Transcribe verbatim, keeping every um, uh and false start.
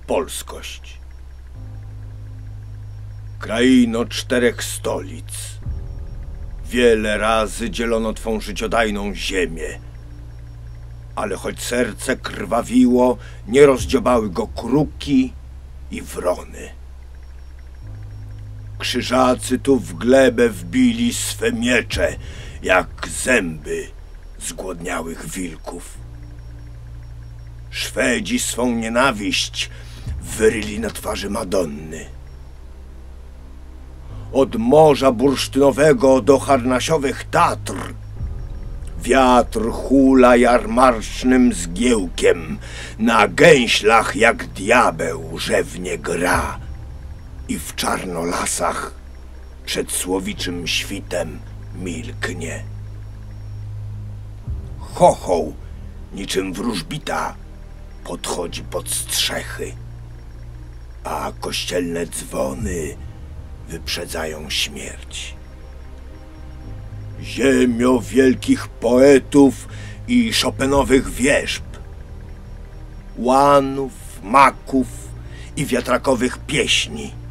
polskość. Kraino czterech stolic. Wiele razy dzielono twą życiodajną ziemię. Ale choć serce krwawiło, nie rozdziobały go kruki i wrony. Krzyżacy tu w glebę wbili swe miecze, jak zęby zgłodniałych wilków. Szwedzi swą nienawiść wyryli na twarzy Madonny. Od morza bursztynowego do harnasiowych Tatr wiatr hula jarmarcznym zgiełkiem, na gęślach jak diabeł rzewnie gra i w czarnolasach przed słowiczym świtem milknie. Chochoł niczym wróżbita podchodzi pod strzechy, a kościelne dzwony wyprzedzają śmierć. Ziemio wielkich poetów i Chopinowych wierzb, łanów, maków i wiatrakowych pieśni,